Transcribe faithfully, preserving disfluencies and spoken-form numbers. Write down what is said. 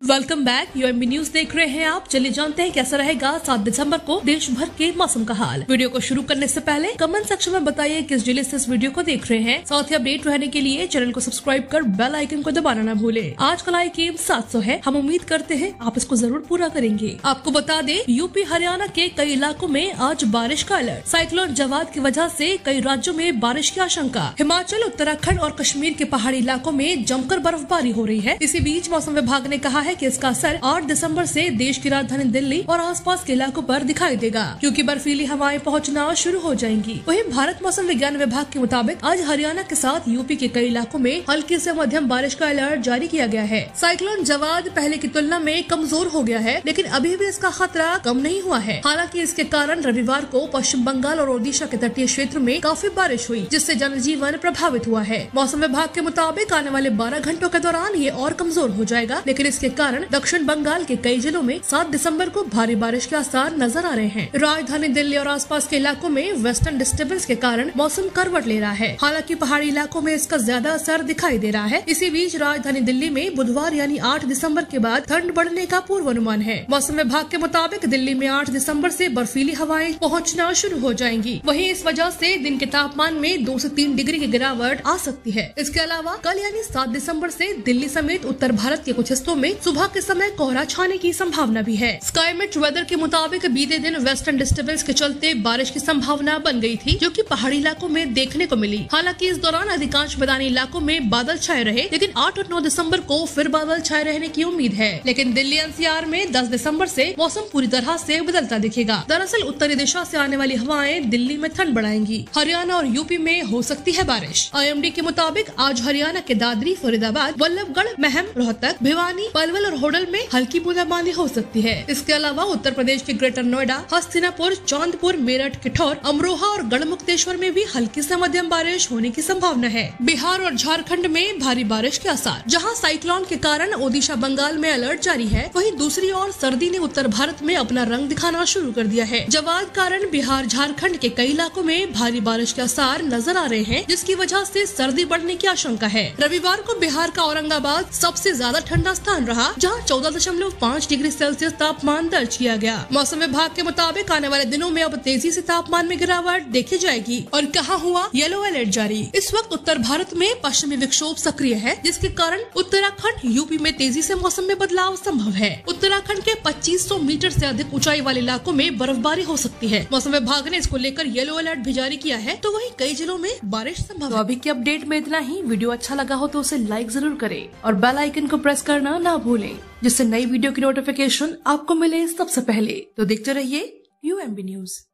Welcome back. UMB news देख रहे हैं आप। चलिए जानते हैं कैसा रहेगा सात दिसंबर को देश भर के मौसम का हाल। वीडियो को शुरू करने से पहले कमेंट सेक्शन में बताइए किस जिले से इस वीडियो को देख रहे हैं। साथ ही अपडेट रहने के लिए चैनल को सब्सक्राइब कर बेल आइकन को दबाना न भूले। आज का लाइक एम सात सौ है। हम उम्मीद करते हैं आप इसको जरूर पूरा करेंगे। आपको बता दें, यूपी हरियाणा के कई इलाकों में आज बारिश का अलर्ट। साइक्लोन जवाद की वजह से कई राज्यों में बारिश की आशंका। हिमाचल, उत्तराखंड और कश्मीर के पहाड़ी इलाकों में जमकर बर्फबारी हो रही है। इसी बीच मौसम विभाग ने कहा है कि इसका असर आठ दिसंबर से देश की राजधानी दिल्ली और आसपास के इलाकों पर दिखाई देगा, क्योंकि बर्फीली हवाएं पहुंचना शुरू हो जाएंगी। वहीं भारत मौसम विज्ञान विभाग के मुताबिक आज हरियाणा के साथ यूपी के कई इलाकों में हल्की से मध्यम बारिश का अलर्ट जारी किया गया है। साइक्लोन जवाद पहले की तुलना में कमजोर हो गया है, लेकिन अभी भी इसका खतरा कम नहीं हुआ है। हालांकि इसके कारण रविवार को पश्चिम बंगाल और ओडिशा के तटीय क्षेत्र में काफी बारिश हुई, जिससे जनजीवन प्रभावित हुआ है। मौसम विभाग के मुताबिक आने वाले बारह घंटों के दौरान ये और कमजोर हो जाएगा, लेकिन इसके कारण दक्षिण बंगाल के कई जिलों में सात दिसंबर को भारी बारिश के आसार नजर आ रहे हैं। राजधानी दिल्ली और आसपास के इलाकों में वेस्टर्न डिस्टर्बेंस के कारण मौसम करवट ले रहा है। हालांकि पहाड़ी इलाकों में इसका ज्यादा असर दिखाई दे रहा है। इसी बीच राजधानी दिल्ली में बुधवार यानी आठ दिसंबर के बाद ठंड बढ़ने का पूर्वानुमान है। मौसम विभाग के मुताबिक दिल्ली में आठ दिसंबर से बर्फीली हवाएं पहुंचना शुरू हो जाएंगी। वहीं इस वजह से दिन के तापमान में दो से तीन डिग्री की गिरावट आ सकती है। इसके अलावा कल यानी सात दिसंबर से दिल्ली समेत उत्तर भारत के कुछ हिस्सों में सुबह के समय कोहरा छाने की संभावना भी है। स्काईमेट वेदर के मुताबिक बीते दिन वेस्टर्न डिस्टर्बेंस के चलते बारिश की संभावना बन गई थी, जो कि पहाड़ी इलाकों में देखने को मिली। हालांकि इस दौरान अधिकांश मैदानी इलाकों में बादल छाए रहे, लेकिन आठ और नौ दिसंबर को फिर बादल छाए रहने की उम्मीद है। लेकिन दिल्ली एनसीआर में दस दिसंबर से मौसम पूरी तरह से बदलता दिखेगा। दरअसल उत्तरी दिशा से आने वाली हवाएं दिल्ली में ठंड बढ़ाएंगी। हरियाणा और यूपी में हो सकती है बारिश। आईएमडी के मुताबिक आज हरियाणा के दादरी, फरीदाबाद, वल्लभगढ़, महम, रोहतक, भिवानी, पलवल और होडल में हल्की बूंदाबांदी हो सकती है। इसके अलावा उत्तर प्रदेश के ग्रेटर नोएडा, हस्तिनापुर, चांदपुर, मेरठ, किठौर, अमरोहा और गढ़मुक्तेश्वर में भी हल्की से मध्यम बारिश होने की संभावना है। बिहार और झारखंड में भारी बारिश के आसार। जहां साइक्लोन के कारण ओडिशा, बंगाल में अलर्ट जारी है, वहीं दूसरी ओर सर्दी ने उत्तर भारत में अपना रंग दिखाना शुरू कर दिया है। जवाद कारण बिहार, झारखंड के कई इलाकों में भारी बारिश के आसार नजर आ रहे हैं, जिसकी वजह से सर्दी बढ़ने की आशंका है। रविवार को बिहार का औरंगाबाद सबसे ज्यादा ठंडा स्थान रहा, जहाँ चौदह दशमलव पाँच डिग्री सेल्सियस तापमान दर्ज किया गया। मौसम विभाग के मुताबिक आने वाले दिनों में अब तेजी से तापमान में गिरावट देखी जाएगी। और कहाँ हुआ येलो अलर्ट जारी। इस वक्त उत्तर भारत में पश्चिमी विक्षोभ सक्रिय है, जिसके कारण उत्तराखंड, यूपी में तेजी से मौसम में बदलाव संभव है। उत्तराखंड के पच्चीस सौ मीटर से अधिक ऊंचाई वाले इलाकों में बर्फबारी हो सकती है। मौसम विभाग ने इसको लेकर येलो अलर्ट भी जारी किया है, तो वहीं कई जिलों में बारिश संभव है। तो अभी की अपडेट में इतना ही। वीडियो अच्छा लगा हो तो उसे लाइक जरूर करें और बेल आइकन को प्रेस करना ना भूलें, जिससे नई वीडियो की नोटिफिकेशन आपको मिले सबसे पहले। तो देखते रहिए यूएमबी न्यूज।